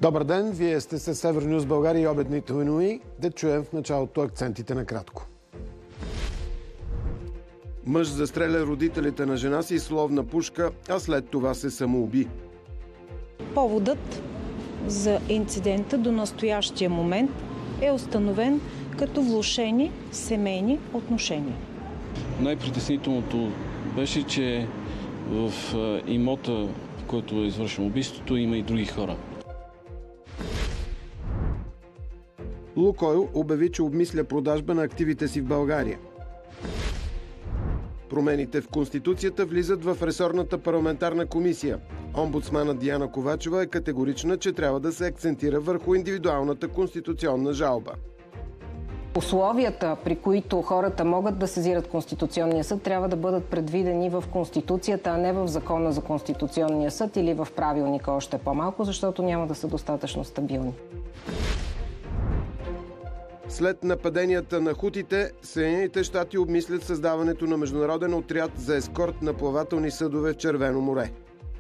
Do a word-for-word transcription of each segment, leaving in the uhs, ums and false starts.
Добър ден, вие сте с Евронюз България и обедните новини. Да чуем в началото акцентите накратко. Мъж застреля родителите на жена си с ловна пушка, а след това се самоуби. Поводът за инцидента до настоящия момент е установен като влошени семейни отношения. Най-притеснителното беше, че в имота, в който е извършено убийството, има и други хора. Лукойл обяви, че обмисля продажба на активите си в България. Промените в Конституцията влизат в ресорната парламентарна комисия. Омбудсманът Диана Ковачева е категорична, че трябва да се акцентира върху индивидуалната конституционна жалба. Условията, при които хората могат да сезират Конституционния съд, трябва да бъдат предвидени в Конституцията, а не в Закона за Конституционния съд или в правилника още по-малко, защото няма да са достатъчно стабилни. След нападенията на хутите, Съединените щати обмислят създаването на международен отряд за ескорт на плавателни съдове в Червено море.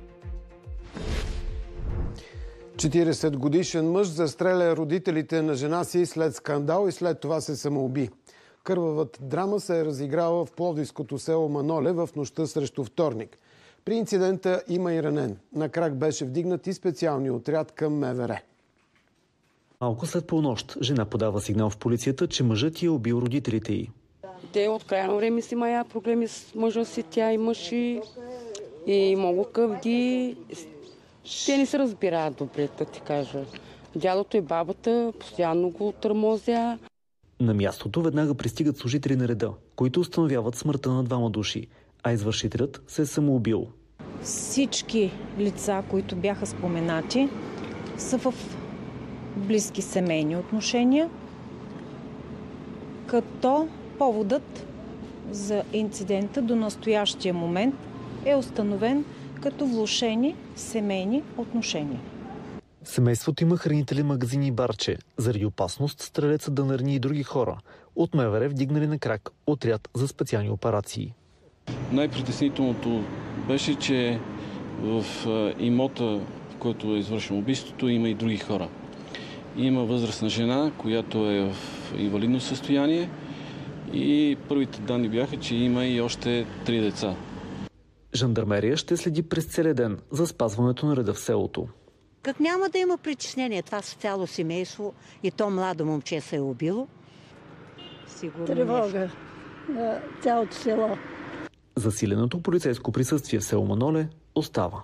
четиридесет годишен мъж застреля родителите на жена си след скандал и след това се самоуби. Кървавата драма се е разиграла в пловдивското село Маноле в нощта срещу вторник. При инцидента има и ранен. На крак беше вдигнат и специалния отряд към МВР. Малко след полунощ жена подава сигнал в полицията, че мъжът й е убил родителите й. Те от крайно време си имаят проблеми с мъжа си, тя и мъж и, и много къвги. Те не се разбираят добре, да ти кажа. Дядото и бабата постоянно го търмозя. На мястото веднага пристигат служители на реда, които установяват смъртта на двама души, а извършителят се е самоубил. Всички лица, които бяха споменати, са в близки семейни отношения, като поводът за инцидента до настоящия момент е установен като влошени семейни отношения. Семейството има хранителен магазин и барче. Заради опасност стрелецът да нарани и други хора. От МВР вдигнали на крак отряд за специални операции. Най-притеснителното беше, че в имота, в който е извършено убийството, има и други хора. Има възрастна жена, която е в инвалидно състояние и първите данни бяха, че има и още три деца. Жандармерия ще следи през целия ден за спазването на реда в селото. Как няма да има притеснение? Това са цяло семейство и то младо момче се е убило. Сигурно тревога на цялото село. Засиленото полицейско присъствие в село Маноле остава.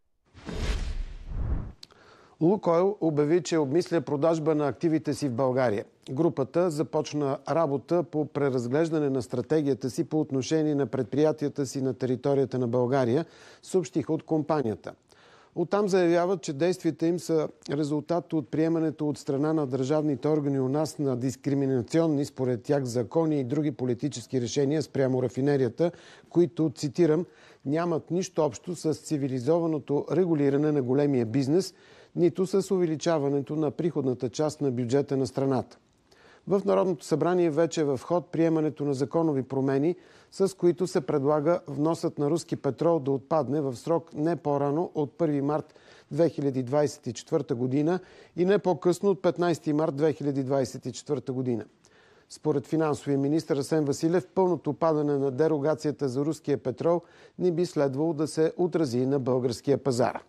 Лукойл обяви, че обмисля продажба на активите си в България. Групата започна работа по преразглеждане на стратегията си по отношение на предприятията си на територията на България, съобщиха от компанията. Оттам заявяват, че действията им са резултат от приемането от страна на държавните органи у нас на дискриминационни, според тях, закони и други политически решения спрямо рафинерията, които, цитирам, нямат нищо общо с цивилизованото регулиране на големия бизнес, нито с увеличаването на приходната част на бюджета на страната. В Народното събрание вече е в ход приемането на законови промени, с които се предлага вносът на руски петрол да отпадне в срок не по-рано от първи март две хиляди двадесет и четвърта година и не по-късно от петнадесети март две хиляди двадесет и четвърта година. Според финансовия министър Асен Василев, пълното падане на дерогацията за руския петрол не би следвало да се отрази на българския пазар.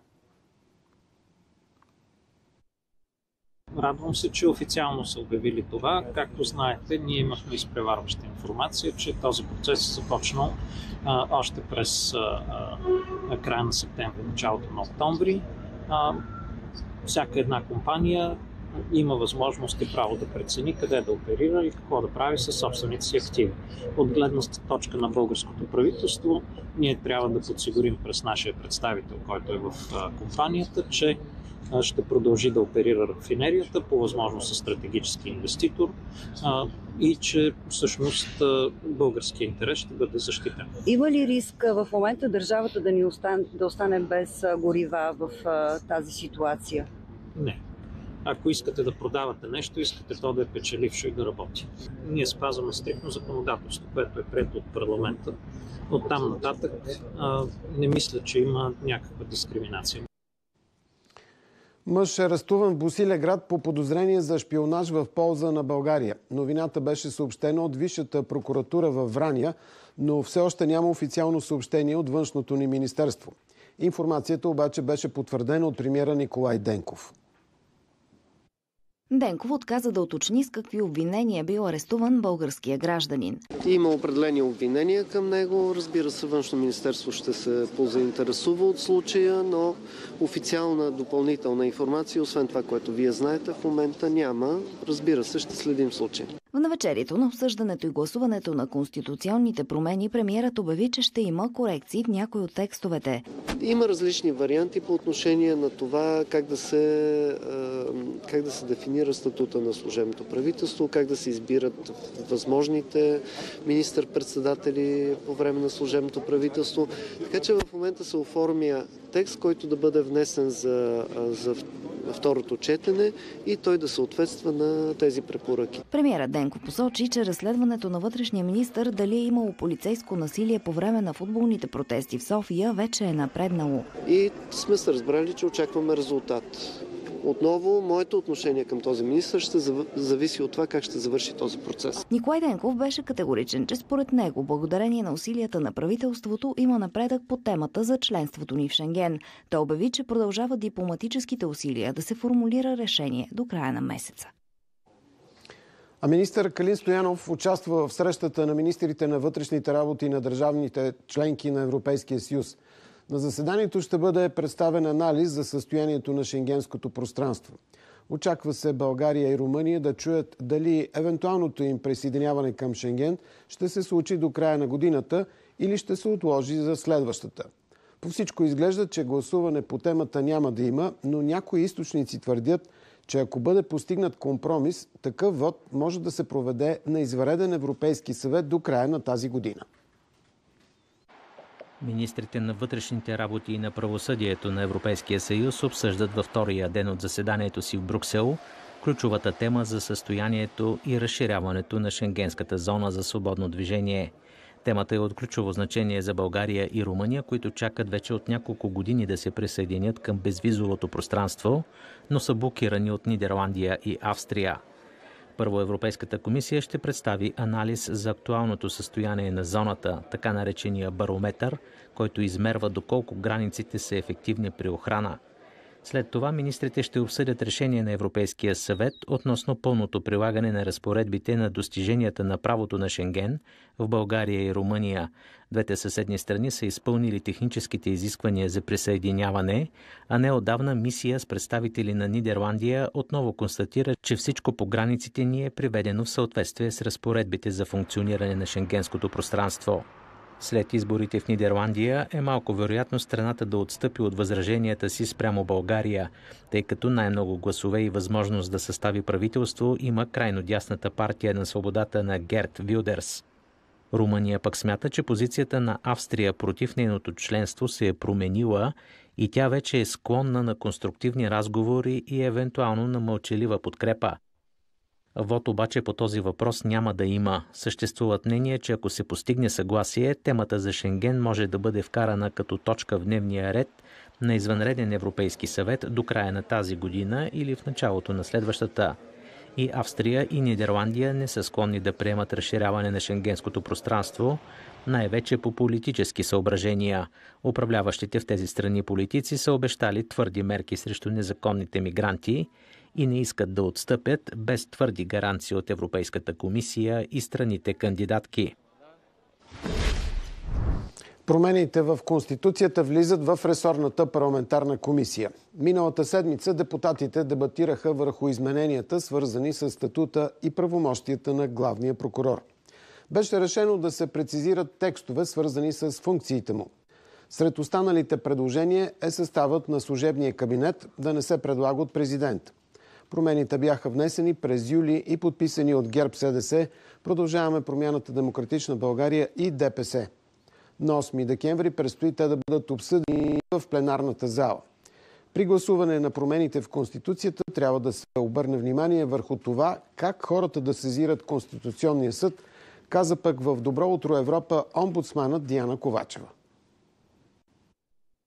Радвам се, че официално са обявили това. Както знаете, ние имахме изпреварваща информация, че този процес е започнал а, още през а, а, края на септември, началото на октомври. А, всяка една компания има възможност и право да прецени къде да оперира и какво да прави със собствените си активи. От гледна точка на българското правителство, ние трябва да подсигурим през нашия представител, който е в а, компанията, че ще продължи да оперира рафинерията, по възможност със стратегически инвеститор а, и че всъщност българския интерес ще бъде защитен. Има ли риск в момента държавата да ни остане, да остане без горива в а, тази ситуация? Не. Ако искате да продавате нещо, искате то да е печелившо и да работи. Ние спазваме стриктно законодателство, което е прието от парламента. Оттам нататък а, не мисля, че има някаква дискриминация. Мъж е арестуван в Босилеград по подозрение за шпионаж в полза на България. Новината беше съобщена от Висшата прокуратура във Враня, но все още няма официално съобщение от външното ни министерство. Информацията обаче беше потвърдена от премиера Николай Денков. Денков отказа да уточни с какви обвинения бил арестуван българския гражданин. Има определени обвинения към него. Разбира се, Външно министерство ще се позаинтересува от случая, но официална допълнителна информация, освен това, което вие знаете, в момента няма. Разбира се, ще следим случая. В навечерието на обсъждането и гласуването на конституционните промени, премиерът обяви, че ще има корекции в някои от текстовете. Има различни варианти по отношение на това как да се, как да се дефинира статута на служебното правителство, как да се избират възможните министър-председатели по време на служебното правителство. Така че в момента се оформя текст, който да бъде внесен за, за второто четене и той да съответства на тези препоръки. Премиерът Денков посочи, че разследването на вътрешния министър дали е имало полицейско насилие по време на футболните протести в София вече е напреднало. И сме се разбрали, че очакваме резултат. Отново, моето отношение към този министър ще зависи от това как ще завърши този процес. Николай Денков беше категоричен, че според него, благодарение на усилията на правителството, има напредък по темата за членството ни в Шенген. Той обяви, че продължават дипломатическите усилия да се формулира решение до края на месеца. А министър Калин Стоянов участва в срещата на министрите на вътрешните работи на държавните членки на Европейския съюз. На заседанието ще бъде представен анализ за състоянието на шенгенското пространство. Очаква се България и Румъния да чуят дали евентуалното им присъединяване към Шенген ще се случи до края на годината или ще се отложи за следващата. По всичко изглежда, че гласуване по темата няма да има, но някои източници твърдят, че ако бъде постигнат компромис, такъв вод може да се проведе на извънреден Европейски съвет до края на тази година. Министрите на вътрешните работи и на правосъдието на Европейския съюз обсъждат във втория ден от заседанието си в Брюксел ключовата тема за състоянието и разширяването на шенгенската зона за свободно движение. Темата е от ключово значение за България и Румъния, които чакат вече от няколко години да се присъединят към безвизовото пространство, но са блокирани от Нидерландия и Австрия. Първо Европейската комисия ще представи анализ за актуалното състояние на зоната, така наречения барометър, който измерва доколко границите са ефективни при охрана. След това министрите ще обсъдят решение на Европейския съвет относно пълното прилагане на разпоредбите на достиженията на правото на Шенген в България и Румъния. Двете съседни страни са изпълнили техническите изисквания за присъединяване, а неотдавна мисия с представители на Нидерландия отново констатира, че всичко по границите ни е приведено в съответствие с разпоредбите за функциониране на шенгенското пространство. След изборите в Нидерландия е малко вероятно страната да отстъпи от възраженията си спрямо България, тъй като най-много гласове и възможност да състави правителство има крайно дясната партия на свободата на Герт Вилдерс. Румъния пък смята, че позицията на Австрия против нейното членство се е променила и тя вече е склонна на конструктивни разговори и евентуално на мълчалива подкрепа. Вот обаче по този въпрос няма да има. Съществуват мнения, че ако се постигне съгласие, темата за Шенген може да бъде вкарана като точка в дневния ред на извънреден Европейски съвет до края на тази година или в началото на следващата. И Австрия и Нидерландия не са склонни да приемат разширяване на шенгенското пространство, най-вече по политически съображения. Управляващите в тези страни политици са обещали твърди мерки срещу незаконните мигранти и не искат да отстъпят без твърди гаранции от Европейската комисия и страните кандидатки. Промените в Конституцията влизат в ресорната парламентарна комисия. Миналата седмица депутатите дебатираха върху измененията, свързани с статута и правомощията на главния прокурор. Беше решено да се прецизират текстове, свързани с функциите му. Сред останалите предложения е съставът на служебния кабинет да не се предлага от президент. Промените бяха внесени през юли и подписани от ГЕРБ СДС, Продължаваме промяната Демократична България и ДПС. На осми декември предстои те да бъдат обсъдени в пленарната зала. При гласуване на промените в Конституцията трябва да се обърне внимание върху това как хората да сезират Конституционния съд, каза пък в Добро утро Европа омбудсманът Диана Ковачева.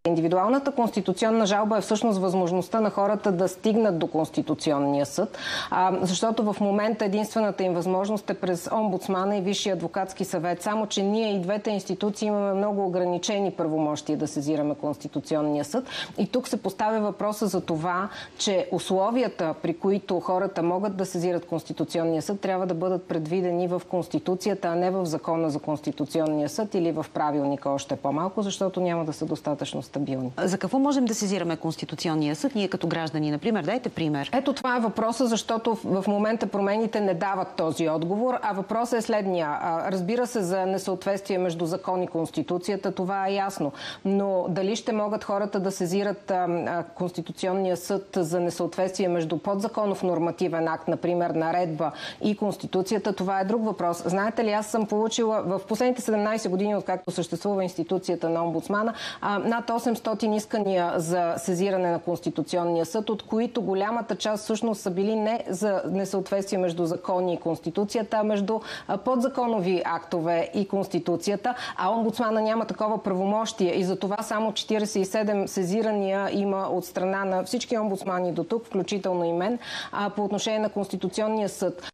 Индивидуалната конституционна жалба е всъщност възможността на хората да стигнат до Конституционния съд, защото в момента единствената им възможност е през омбудсмана и Висшия адвокатски съвет. Само че ние и двете институции имаме много ограничени правомощия да сезираме Конституционния съд. И тук се поставя въпроса за това, че условията, при които хората могат да сезират Конституционния съд, трябва да бъдат предвидени в Конституцията, а не в Закона за Конституционния съд или в правилника още по-малко, защото няма да са достатъчно стабилни. За какво можем да сезираме Конституционния съд, ние като граждани, например? Дайте пример. Ето това е въпроса, защото в момента промените не дават този отговор, а въпросът е следния. Разбира се, за несъответствие между закон и Конституцията, това е ясно. Но дали ще могат хората да сезират Конституционния съд за несъответствие между подзаконов нормативен акт, например наредба и Конституцията, това е друг въпрос. Знаете ли, аз съм получила в последните седемнайсет години, откакто съществува институцията на омбудсмана, над осемстотин искания за сезиране на Конституционния съд, от които голямата част всъщност са били не за несъответствие между закони и Конституцията, а между подзаконови актове и Конституцията, а омбудсмана няма такова правомощие и за това само четирийсет и седем сезирания има от страна на всички омбудсмани до тук, включително и мен, по отношение на Конституционния съд.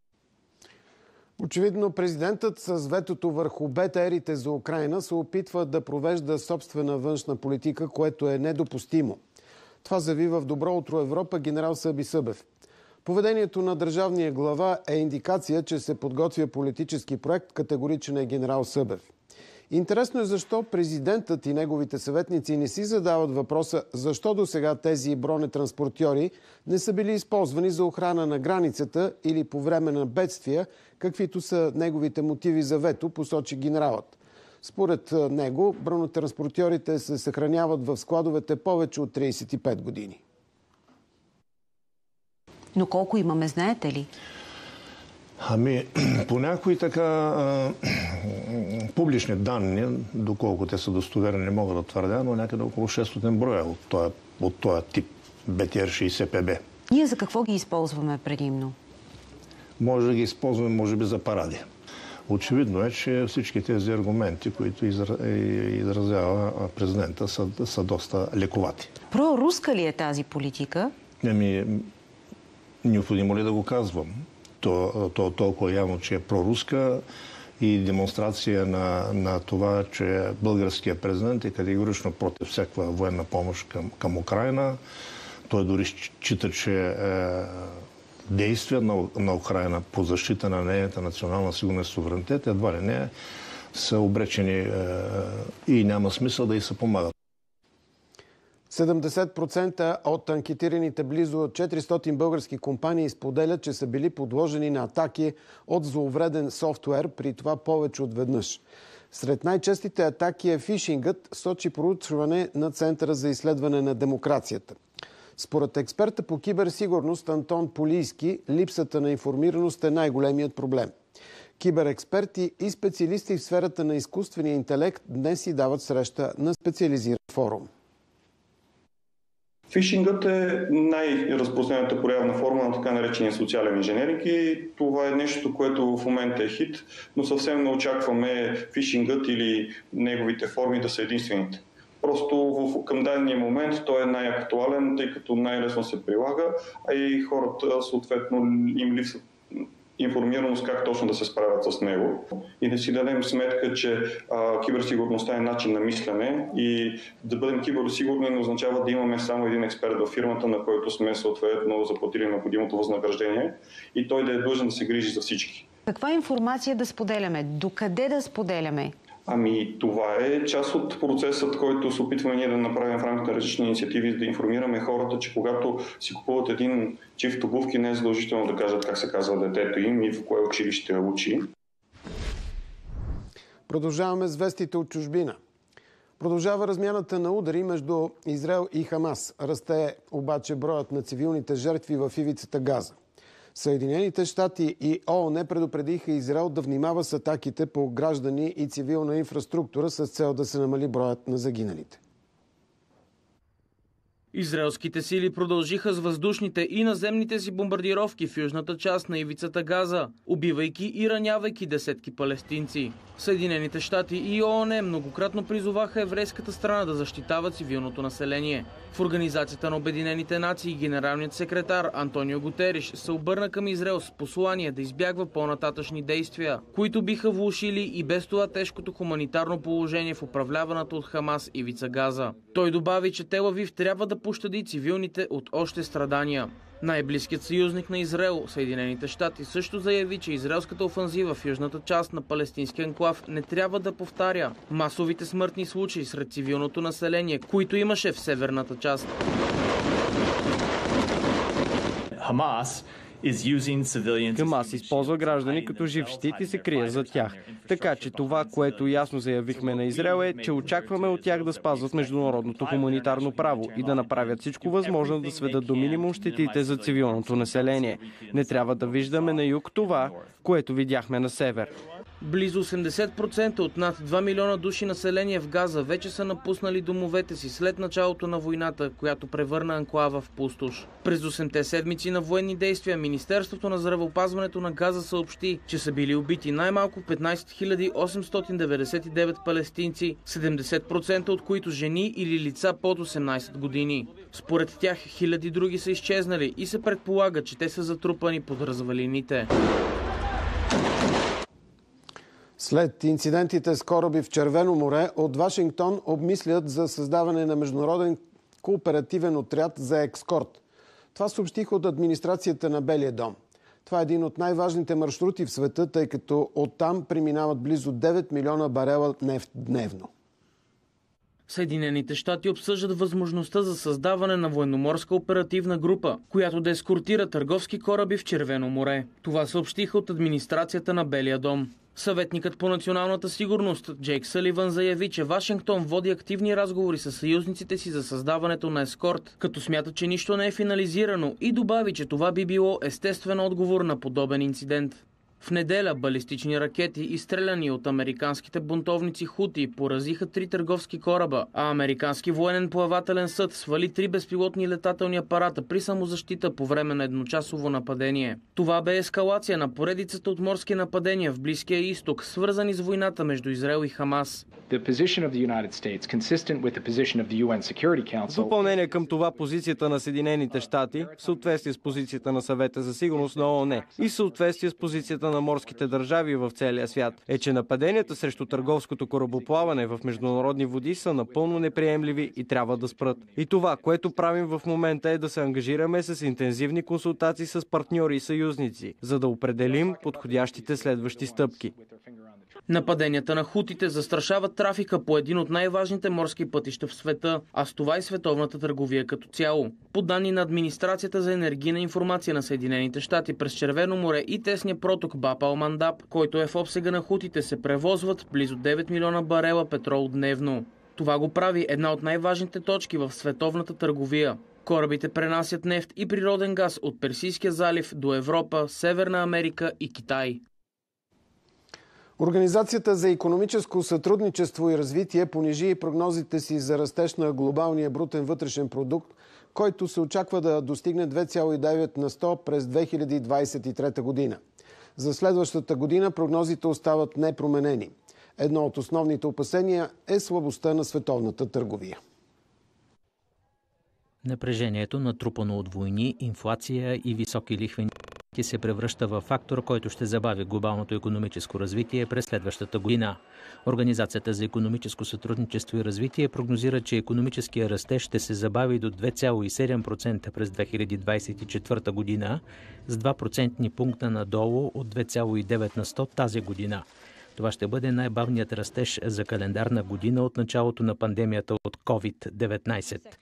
Очевидно, президентът с ветото върху БТР-ите за Украйна се опитва да провежда собствена външна политика, което е недопустимо. Това заяви в Добро утро Европа генерал Съби Събев. Поведението на държавния глава е индикация, че се подготвя политически проект, категоричен е генерал Събев. Интересно е защо президентът и неговите съветници не си задават въпроса защо до сега тези бронетранспортьори не са били използвани за охрана на границата или по време на бедствия, каквито са неговите мотиви за вето, посочи генералът. Според него, бронетранспортьорите се съхраняват в складовете повече от трийсет и пет години. Но колко имаме, знаете ли? Ами, по някои така а, публични данни, доколко те са достоверни, не мога да твърдя, но някъде около шестстотин броя от този, от този тип Б Т Р шейсет П Б. Ние за какво ги използваме предимно? Може да ги използваме, може би, за паради. Очевидно е, че всички тези аргументи, които изразява президента, са, са доста лековати. Проруска ли е тази политика? Ами, необходимо ли да го казвам? То, то толкова явно, че е проруска и демонстрация на, на това, че българският президент е категорично против всякаква военна помощ към, към Украйна. Той дори счита, че е, действия на, на Украйна по защита на нейната национална сигурност и суверенитет едва ли не са обречени е, и няма смисъл да й се помагат. седемдесет процента от анкетираните близо четиристотин български компании споделят, че са били подложени на атаки от злоувреден софтуер, при това повече от веднъж. Сред най-честите атаки е фишингът, сочи проучване на Центъра за изследване на демокрацията. Според експерта по киберсигурност Антон Полийски, липсата на информираност е най-големият проблем. Киберексперти и специалисти в сферата на изкуствения интелект днес си дават среща на специализиран форум. Фишингът е най-разпространената проявна форма на така наречения социален инженеринг и това е нещо, което в момента е хит, но съвсем не очакваме фишингът или неговите форми да са единствените. Просто в, към дадения момент той е най-актуален, тъй като най-лесно се прилага, а и хората съответно им липсват информираност как точно да се справят с него. И да си дадем сметка, че а, киберсигурността е начин на мислене и да бъдем киберсигурни не означава да имаме само един експерт във фирмата, на който сме съответно заплатили необходимото възнаграждение и той да е длъжен да се грижи за всички. Каква информация да споделяме? Докъде да споделяме? Ами това е част от процесът, който се опитваме ние да направим в рамките на различни инициативи, да информираме хората, че когато си купуват един чифт обувки, не е задължително да кажат как се казва детето им и в кое училище учи. Продължаваме с вестите от чужбина. Продължава размяната на удари между Израел и Хамас. Расте обаче броят на цивилните жертви в ивицата Газа. Съединените щати и О О Н предупредиха Израел да внимава с атаките по граждани и цивилна инфраструктура с цел да се намали броят на загиналите. Израелските сили продължиха с въздушните и наземните си бомбардировки в южната част на ивицата Газа, убивайки и ранявайки десетки палестинци. Съединените щати и ООН многократно призоваха еврейската страна да защитава цивилното население. В Организацията на Обединените нации генералният секретар Антонио Гутериш се обърна към Израел с послание да избягва по-нататъчни действия, които биха влошили и без това тежкото хуманитарно положение в управляваната от Хамас ивица Газа. Той добави, че Тел Авив трябва да пощади цивилните от още страдания. Най-близкият съюзник на Израел, Съединените щати, също заяви, че израелската офанзива в южната част на палестинския анклав не трябва да повтаря масовите смъртни случаи сред цивилното население, които имаше в северната част. Хамас Хамас използва граждани като жив щит и се крие за тях. Така че това, което ясно заявихме на Израел е, че очакваме от тях да спазват международното хуманитарно право и да направят всичко възможно да сведат до минимум щетите за цивилното население. Не трябва да виждаме на юг това, което видяхме на север. Близо осемдесет процента от над два милиона души население в Газа вече са напуснали домовете си след началото на войната, която превърна анклава в пустош. През осемте седмици на военни действия Министерството на здравеопазването на Газа съобщи, че са били убити най-малко петнайсет хиляди осемстотин деветдесет и девет палестинци, седемдесет процента от които жени или лица под осемнайсет години. Според тях хиляди други са изчезнали и се предполага, че те са затрупани под развалините. След инцидентите с кораби в Червено море, от Вашингтон обмислят за създаване на международен кооперативен отряд за екскорт. Това съобщиха от администрацията на Белия дом. Това е един от най-важните маршрути в света, тъй като оттам преминават близо девет милиона барела нефт дневно. Съединените щати обсъждат възможността за създаване на военноморска оперативна група, която да ескортира търговски кораби в Червено море. Това съобщиха от администрацията на Белия дом. Съветникът по националната сигурност Джейк Саливан заяви, че Вашингтон води активни разговори с съюзниците си за създаването на ескорт, като смята, че нищо не е финализирано и добави, че това би било естествен отговор на подобен инцидент. В неделя балистични ракети, изстреляни от американските бунтовници Хути, поразиха три търговски кораба, а американски военен плавателен съд свали три безпилотни летателни апарата при самозащита по време на едночасово нападение. Това бе ескалация на поредицата от морски нападения в Близкия изток, свързани с войната между Израел и Хамас. В допълнение към това, позицията на Съединените щати, в съответствие с позицията на Съвета за сигурност на ООН и в съответствие с позицията на морските държави в целия свят, е, че нападенията срещу търговското корабоплаване в международни води са напълно неприемливи и трябва да спрат. И това, което правим в момента, е да се ангажираме с интензивни консултации с партньори и съюзници, за да определим подходящите следващи стъпки. Нападенията на хутите застрашават трафика по един от най-важните морски пътища в света, а с това и световната търговия като цяло. По данни на Администрацията за енергийна информация на Съединените щати, през Червено море и тесния проток Баб ал-Мандаб, който е в обсега на хутите, се превозват близо девет милиона барела петрол дневно. Това го прави една от най-важните точки в световната търговия. Корабите пренасят нефт и природен газ от Персийския залив до Европа, Северна Америка и Китай. Организацията за икономическо сътрудничество и развитие понижи прогнозите си за растеж на глобалния брутен вътрешен продукт, който се очаква да достигне две цяло и девет на сто през две хиляди двадесет и трета година. За следващата година прогнозите остават непроменени. Едно от основните опасения е слабостта на световната търговия. Напрежението, натрупано от войни, инфлация и високи лихвени се превръща в фактор, който ще забави глобалното икономическо развитие през следващата година. Организацията за икономическо сътрудничество и развитие прогнозира, че икономическия растеж ще се забави до две цяло и седем процента през две хиляди двадесет и четвърта година, с два процентни пункта надолу от две цяло и девет на сто тази година. Това ще бъде най-бавният растеж за календарна година от началото на пандемията от ковид деветнайсет.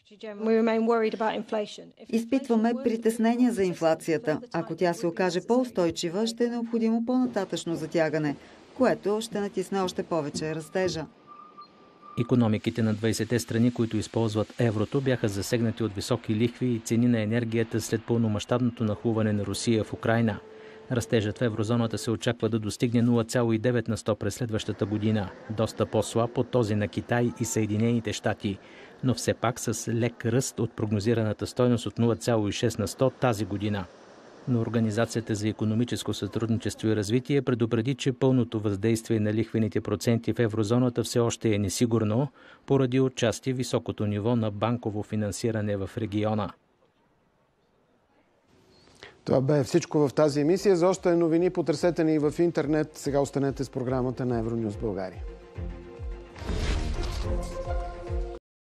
Изпитваме притеснение за инфлацията. Ако тя се окаже по-устойчива, ще е необходимо по-нататъчно затягане, което ще натисне още повече растежа. Икономиките на двайсетте страни, които използват еврото, бяха засегнати от високи лихви и цени на енергията след пълномащабното нахлуване на Русия в Украйна. Растежът в еврозоната се очаква да достигне нула цяло и девет на сто през следващата година, доста по-слаб от този на Китай и Съединените щати. но все пак с лек ръст от прогнозираната стойност от нула цяло и шест на сто тази година. Но Организацията за икономическо сътрудничество и развитие предупреди, че пълното въздействие на лихвените проценти в еврозоната все още е несигурно, поради отчасти високото ниво на банково финансиране в региона. Това бе всичко в тази емисия. За още новини потърсете ни в интернет. Сега останете с програмата на Евронюс България.